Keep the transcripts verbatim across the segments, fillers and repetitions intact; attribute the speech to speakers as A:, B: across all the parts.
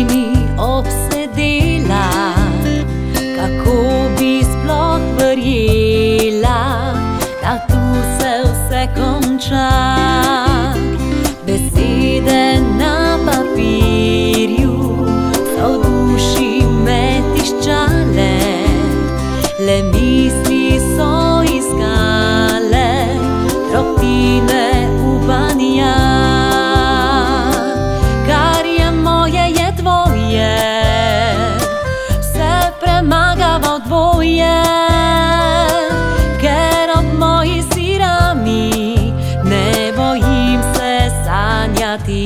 A: mi obsedela, kako bi sploh verjela, da tu se vse konča. Besede na papirju so v duši me tiščale, le misli so iskale tropine upanja. Kar je moje, je tvoje, vse premagava dvoje, ker ob moji si rami ne bojim se sanjati.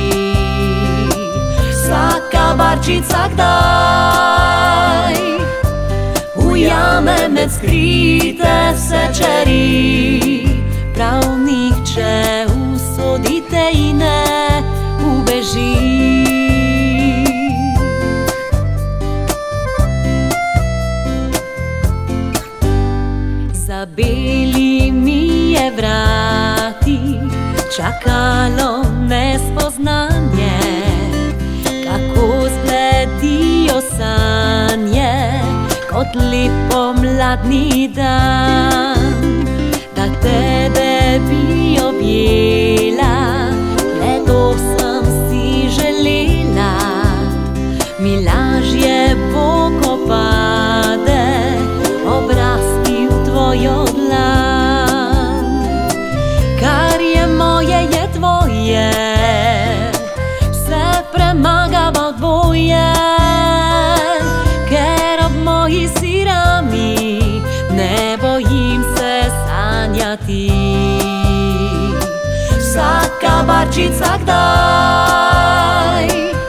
A: Vsaka barčica kdaj ujame med skrite sečeri, prav nihče usodite in ne ubeži. Za belimi je vrati čakalo nespoznanje, kako zbledijo sanje kot lep pomladni dan. Da tebe bi objela, le to sem si želela, mi lažje bo, ko pade obraz ti v tvojo dlan. Kar je moje, je tvoje, vse premagava dvoje, ker ob moji si rami ne bojim se sanjati. Vsaka barčica kdaj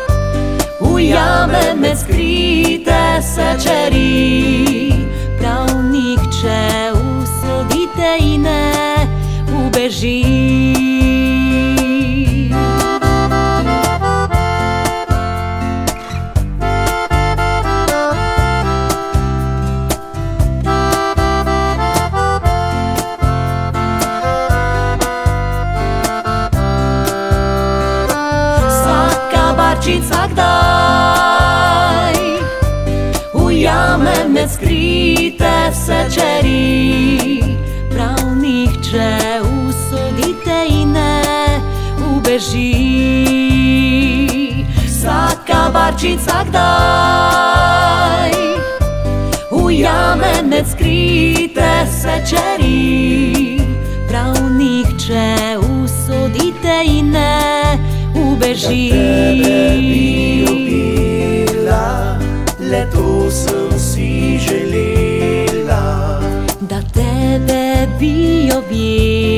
A: ujame med skrite sečeri, prav nihče usodite in ne ubeži. Barčica kdaj ujame med skrite sečeri, prav nihče usodite in ne ubeži. Vsaka barčica kdaj ujame med skrite sečeri, prav nihče usodite in ne ubeži.
B: Da tebe bi objela, le to sem si želela.
A: Da tebe bi objela,